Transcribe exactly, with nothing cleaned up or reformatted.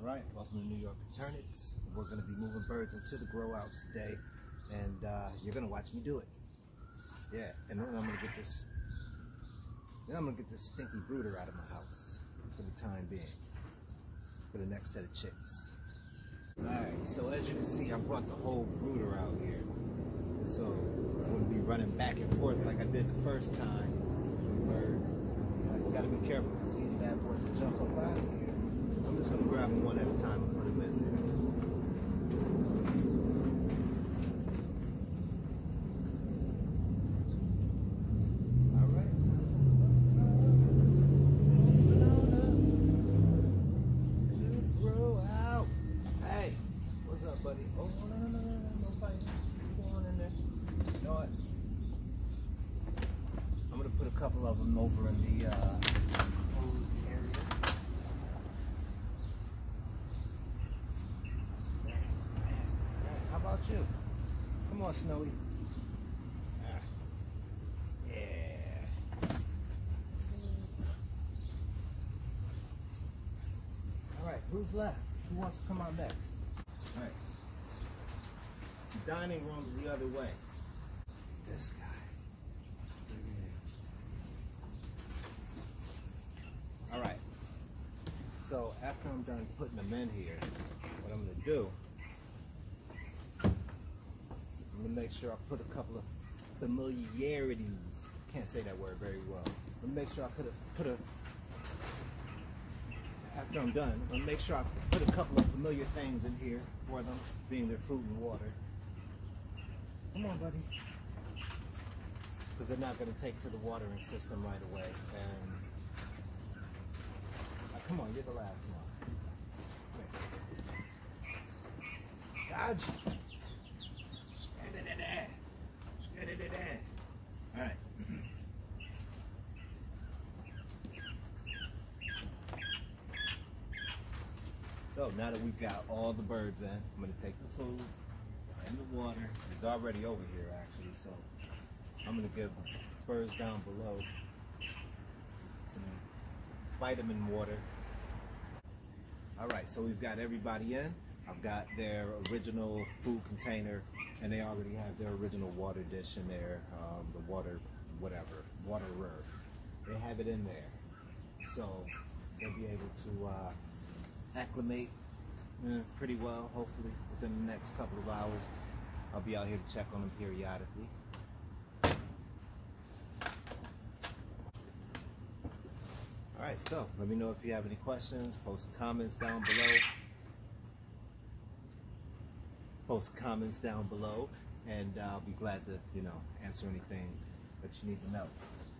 Alright, welcome to New York Coturnix. We're going to be moving birds into the Growout today, and uh, you're going to watch me do it. Yeah, and then I'm going to get this, then I'm going to get this stinky brooder out of my house for the time being, for the next set of chicks. Alright, so as you can see, I brought the whole brooder out here. So I'm going to be running back and forth like I did the first time with birds. You got to be careful because these bad boys will jump up out of here. I'm just going to grab them one at a time and put them in there. All right. To grow out. Hey, what's up, buddy? Oh, no, no, no, no, no, no fighting. Go on in there. You know what? I'm going to put a couple of them over in the uh, closed area. How about you? Come on, Snowy. Ah. Yeah. All right, who's left? Who wants to come out next? All right. The dining room's the other way. This guy. All right. So after I'm done putting them in here, what I'm going to do, I'm going to make sure I put a couple of familiarities. Can't say that word very well. I'm going to make sure I put a, put a, after I'm done, I'm going to make sure I put a couple of familiar things in here for them, being their food and water. Come on, buddy. Because they're not going to take to the watering system right away. And uh, come on, you're the last one. Dodge. All right. So now that we've got all the birds in, I'm going to take the food and the water. It's already over here, actually. So I'm going to give the birds down below some vitamin water. All right, so we've got everybody in. I've got their original food container, and they already have their original water dish in there, um, the water, whatever, waterer. They have it in there. So they'll be able to uh, acclimate eh, pretty well, hopefully, within the next couple of hours. I'll be out here to check on them periodically. All right, so let me know if you have any questions. Post comments down below. Post comments down below, and I'll be glad to, you know, answer anything that you need to know.